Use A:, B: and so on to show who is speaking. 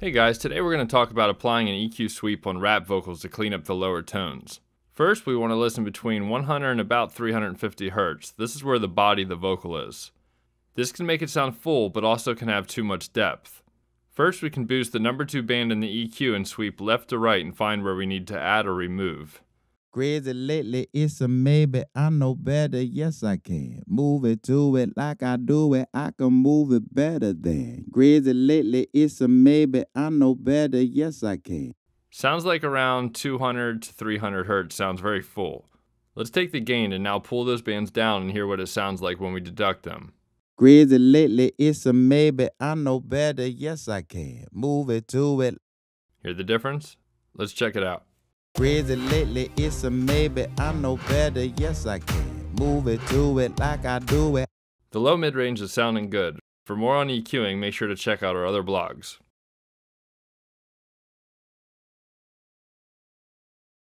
A: Hey guys, today we're going to talk about applying an EQ sweep on rap vocals to clean up the lower tones. First, we want to listen between 100 and about 350 Hz. This is where the body of the vocal is. This can make it sound full, but also can have too much depth. First, we can boost the number 2 band in the EQ and sweep left to right and find where we need to add or remove.
B: Crazy lately, it's a maybe, I know better, yes I can. Move it to it like I do it, I can move it better than. Crazy lately, it's a maybe, I know better, yes I can.
A: Sounds like around 200 to 300 Hz, sounds very full. Let's take the gain and now pull those bands down and hear what it sounds like when we deduct them.
B: Crazy lately, it's a maybe, I know better, yes I can. Move it to it.
A: Hear the difference? Let's check it out.
B: Crazy lately, it's a maybe, I know better, yes I can. Move it to it like I do it.
A: The low mid-range is sounding good. For more on EQing, make sure to check out our other blogs.